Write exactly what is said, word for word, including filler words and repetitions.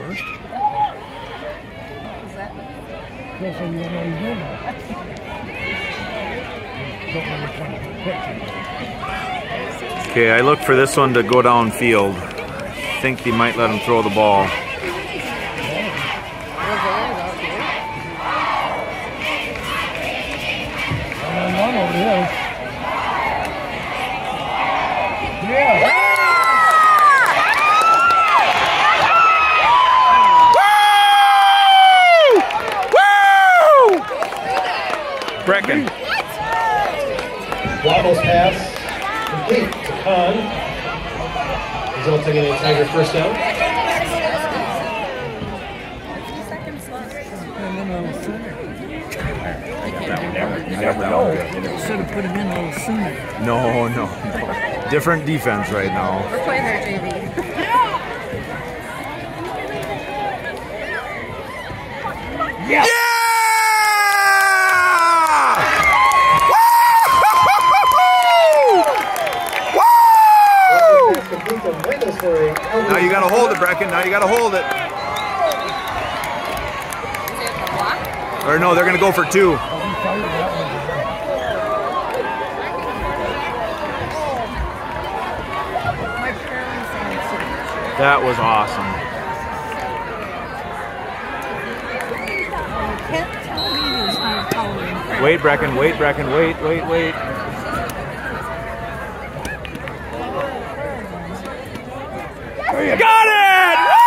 first. Guess I didn't know he did that. Okay, I look for this one to go downfield. I think he might let him throw the ball. Yeah. Brecken. Wacholz pass complete to Khan, resulting in a Tiger first down. Should have put him in a little sooner. No, no, no. Different defense right now. We're playing their J V. Yeah! Yeah! Now you gotta hold it, Brecken. Now you gotta hold it. Or no, they're gonna go for two. That was awesome. Wait, Brecken. Wait, Brecken. Wait, wait, wait. Got it!